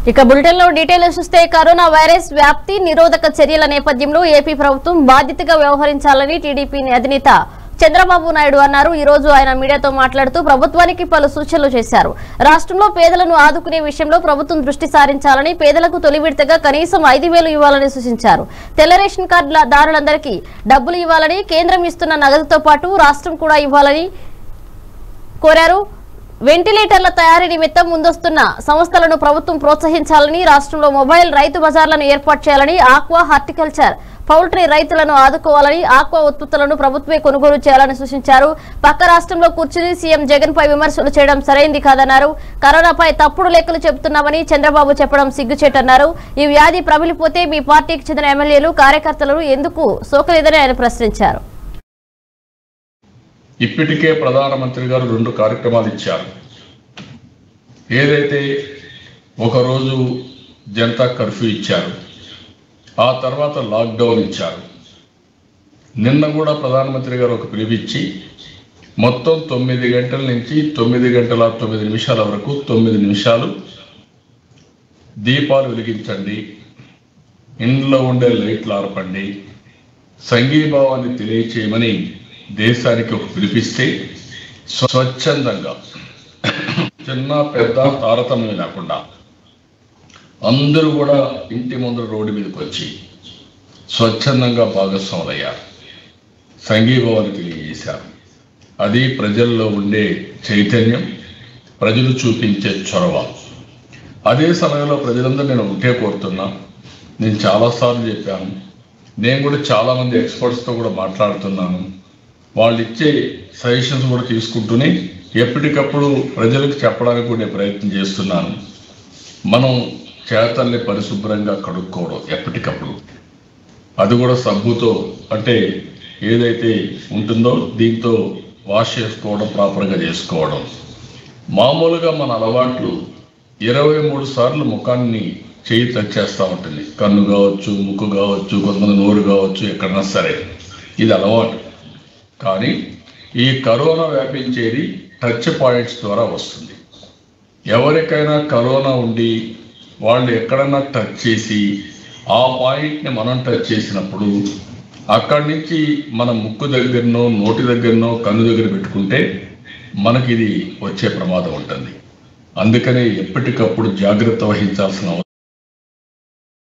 ఇక బులెటిన్ లో డీటెయిల్స్ చూస్తే కరోనా వైరస్ వ్యాప్తి నిరోధక చర్యల నేపథ్యంలో ఏపీ ప్రభుత్వం బాధ్యతగా వ్యవహరించాలని టీడీపీ అధినేత చంద్రబాబు నాయుడు అన్నారు. ఈ రోజు ఆయన మీడియాతో మాట్లాడుతూ ప్రభుత్వానికి పలు సూచనలు చేశారు. రాష్ట్రంలో పేదలను ఆదుకునే విషయంలో ప్రభుత్వం దృష్టి సారించాలని, పేదలకు తొలి విడతగా కనీసం 5,000 ఇవ్వాలని సూచించారు. తెల్ల రేషన్ కార్డుల దారులందరికీ డబ్బులు ఇవ్వాలని, కేంద్రం ఇస్తున్న నగదుతో పాటు రాష్ట్రం కూడా ఇవ్వాలని కోరారు. వెంటిలేటర్ల తయారీ నిమిత్తం ముందొస్తున్న సంస్థలను ప్రభుత్వం ప్రోత్సహించాలని, రాష్ట్రంలో మొబైల్ రైతు బజార్లను ఏర్పాటు చేయాలని, ఆక్వా, హార్టికల్చర్, పౌల్ట్రీ రైతులను ఆదుకోవాలని, ఆక్వా ఉత్పత్తులను ప్రభుత్వమే కొనుగోలు చేయాలని సూచించారు. పక్క రాష్ట్రంలో కూర్చుని సీఎం జగన్ పై విమర్శలు చేయడం సరైంది కాదన్నారు. కరోనాపై తప్పుడు లెక్కలు చెబుతున్నామని చంద్రబాబు చెప్పడం సిగ్గుచేటన్నారు. ఈ వ్యాధి ప్రబలిపోతే మీ పార్టీకి చెందిన ఎమ్మెల్యేలు, కార్యకర్తలను ఎందుకు సోకలేదని ఆయన ప్రశ్నించారు. ఇప్పటికే ప్రధానమంత్రి గారు 2 కార్యక్రమాలు ఇచ్చారు. ఏదైతే ఒకరోజు జనతా కర్ఫ్యూ ఇచ్చారు, ఆ తర్వాత లాక్డౌన్ ఇచ్చారు. నిన్న కూడా ప్రధానమంత్రి గారు ఒక పిలుపిచ్చి మొత్తం 9 గంటల నుంచి 9 గంటల 9 నిమిషాల వరకు 9 నిమిషాలు దీపాలు వెలిగించండి, ఇంట్లో ఉండే లైట్లు ఆర్పండి, సంఘీభావాన్ని తెలియచేయమని దేశానికి ఒక పిలిపిస్తే స్వచ్ఛందంగా చిన్న పెద్ద తారతమ్యం లేకుండా అందరూ కూడా ఇంటి ముందర రోడ్డు మీదకి వచ్చి స్వచ్ఛందంగా భాగస్వాములయ్యారు, సంఘీభావాన్ని తెలియజేశారు. అది ప్రజల్లో ఉండే చైతన్యం, ప్రజలు చూపించే చొరవ. అదే సమయంలో ప్రజలందరూ నేను ఒకటే కోరుతున్నా, నేను చాలాసార్లు చెప్పాను, నేను కూడా చాలామంది ఎక్స్పర్ట్స్తో కూడా మాట్లాడుతున్నాను. వాళ్ళు ఇచ్చే సజెషన్స్ కూడా తీసుకుంటూనే ఎప్పటికప్పుడు ప్రజలకు చెప్పడానికి కూడా నేను ప్రయత్నం చేస్తున్నాను. మనం చేతల్ని పరిశుభ్రంగా కడుక్కోవడం ఎప్పటికప్పుడు, అది కూడా సబ్బుతో, అంటే ఏదైతే ఉంటుందో దీంతో వాష్ చేసుకోవడం, ప్రాపర్గా చేసుకోవడం. మామూలుగా మన అలవాట్లు 23 సార్లు ముఖాన్ని చేయి టచ్ ఉంటుంది. కన్ను కావచ్చు, ముక్కు కావచ్చు, కొంతమంది నోరు కావచ్చు, ఎక్కడన్నా సరే, ఇది అలవాటు. కానీ ఈ కరోనా వ్యాపించేది టచ్ పాయింట్స్ ద్వారా వస్తుంది. ఎవరికైనా కరోనా ఉండి వాళ్ళు ఎక్కడన్నా టచ్ చేసి ఆ పాయింట్ని మనం టచ్ చేసినప్పుడు అక్కడి నుంచి మన ముక్కు దగ్గరనో, నోటి దగ్గరనో, కన్ను దగ్గర పెట్టుకుంటే మనకి ఇది వచ్చే ప్రమాదం ఉంటుంది. అందుకనే ఎప్పటికప్పుడు జాగ్రత్త వహించాల్సిన